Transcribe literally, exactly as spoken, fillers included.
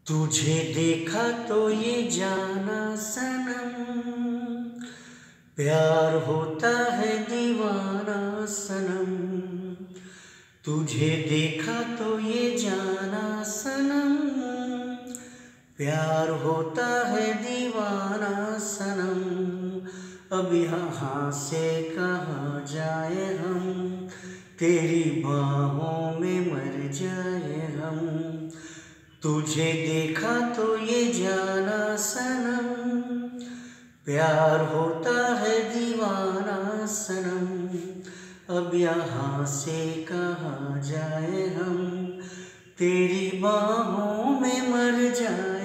तुझे देखा तो ये जाना सनम, प्यार होता है दीवाना सनम। तुझे देखा तो ये जाना सनम, प्यार होता है दीवाना सनम। अब यहाँ से कहाँ जाए हम, तेरी बाहों में मर जाए हम। तुझे देखा तो ये जाना सनम, प्यार होता है दीवाना सनम। अब यहाँ से कहाँ जाए हम, तेरी बाहों में मर जाए।